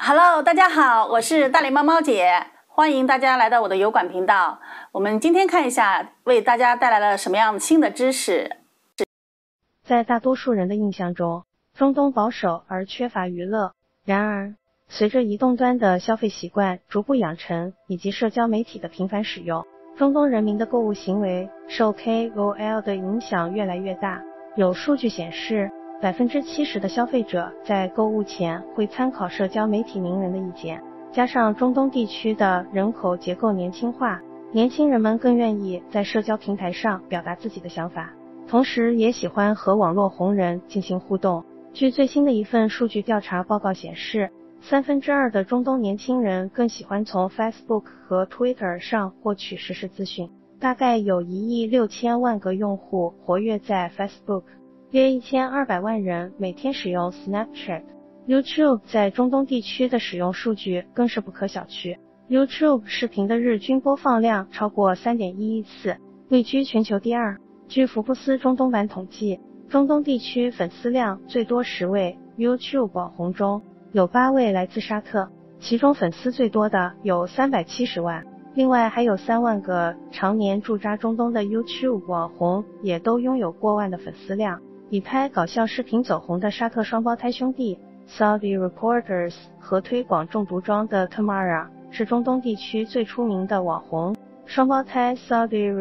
Hello， 大家好，我是大脸猫猫姐，欢迎大家来到我的油管频道。我们今天看一下，为大家带来了什么样新的知识。 在大多数人的印象中，中东保守而缺乏娱乐。然而，随着移动端的消费习惯逐步养成，以及社交媒体的频繁使用，中东人民的购物行为受 KOL 的影响越来越大。有数据显示，70%的消费者在购物前会参考社交媒体名人的意见，加上中东地区的人口结构年轻化，年轻人们更愿意在社交平台上表达自己的想法，同时也喜欢和网络红人进行互动。据最新的一份数据调查报告显示，2/3的中东年轻人更喜欢从 Facebook 和 Twitter 上获取实时资讯，大概有1.6亿个用户活跃在 Facebook，约1200万人每天使用 Snapchat。YouTube 在中东地区的使用数据更是不可小觑， YouTube 视频的日均播放量超过 3.1亿次，位居全球第二。据福布斯中东版统计，中东地区粉丝量最多10位 YouTube 网红中，有8位来自沙特，其中粉丝最多的有370万，另外还有3万个常年驻扎中东的 YouTube 网红也都拥有过万的粉丝量。以拍搞笑视频走红的沙特双胞胎兄弟 Saudi Reporters 和推广中毒妆的 Tamara 是中东地区最出名的网红。双胞胎 Saudi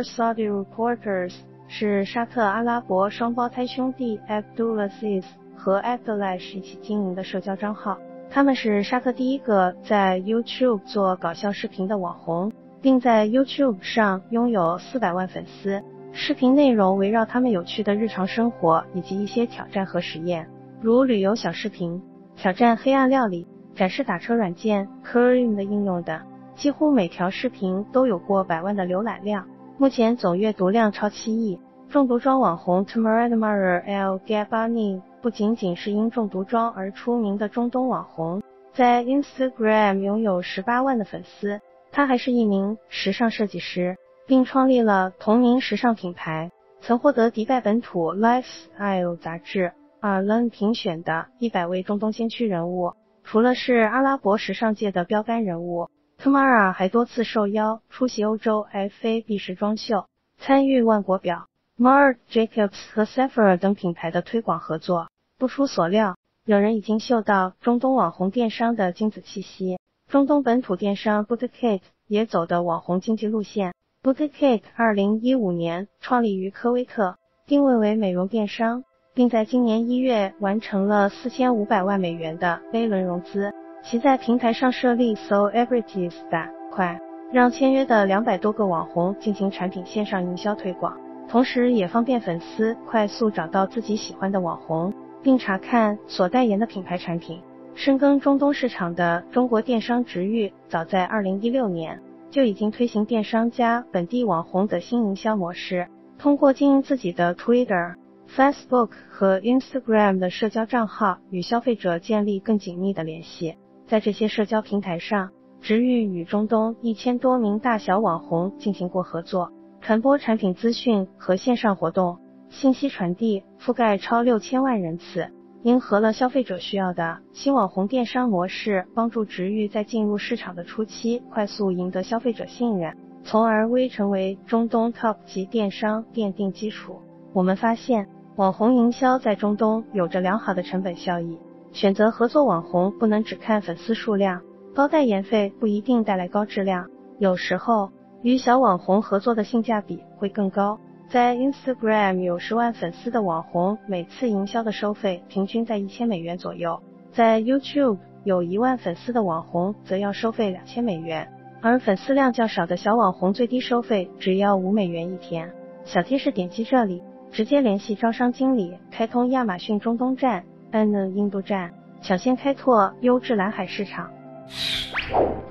Reporters 是沙特阿拉伯双胞胎兄弟 Abdulaziz 和 Abdulash 一起经营的社交账号，他们是沙特第一个在 YouTube 做搞笑视频的网红，并在 YouTube 上拥有400万粉丝。视频内容围绕他们有趣的日常生活以及一些挑战和实验，如旅游小视频、挑战黑暗料理、展示打车软件 Careem 的应用等。几乎每条视频都有过100万的浏览量，目前总阅读量超7亿。中毒妆网红 Tamara El Gabani 不仅仅是因中毒妆而出名的中东网红，在 Instagram 拥有18万的粉丝。他还是一名时尚设计师，并创立了同名时尚品牌，曾获得迪拜本土 Lifestyle 杂志 Arlan 评选的100位中东先驱人物。除了是阿拉伯时尚界的标杆人物， Tamara 还多次受邀出席欧洲 FAB 时装秀，参与万国表、Marc Jacobs 和 Sephora 等品牌的推广合作。不出所料，有人已经嗅到中东网红电商的精子气息。中东本土电商 Boutique 也走的网红经济路线。Boutique 2015年创立于科威特，定位为美容电商，并在今年1月完成了4500万美元的 A 轮融资。其在平台上设立 Celebrities 板块，让签约的200多个网红进行产品线上营销推广，同时也方便粉丝快速找到自己喜欢的网红，并查看所代言的品牌产品。深耕中东市场的中国电商直遇早在2016年就已经推行电商加本地网红的新营销模式，通过经营自己的 Twitter、Facebook 和 Instagram 的社交账号与消费者建立更紧密的联系。在这些社交平台上，直遇与中东1000多名大小网红进行过合作，传播产品资讯和线上活动，信息传递覆盖超6000万人次，迎合了消费者需要的新网红电商模式，帮助直遇在进入市场的初期快速赢得消费者信任，从而为成为中东 Top 级电商奠定基础。我们发现，网红营销在中东有着良好的成本效益，选择合作网红不能只看粉丝数量，高代言费不一定带来高质量，有时候与小网红合作的性价比会更高。在 Instagram 有10万粉丝的网红，每次营销的收费平均在1000美元左右，在 YouTube 有1万粉丝的网红则要收费2000美元，而粉丝量较少的小网红最低收费只要5美元一天。小贴士，点击这里直接联系招商经理，开通亚马逊中东站、印度站，抢先开拓优质蓝海市场。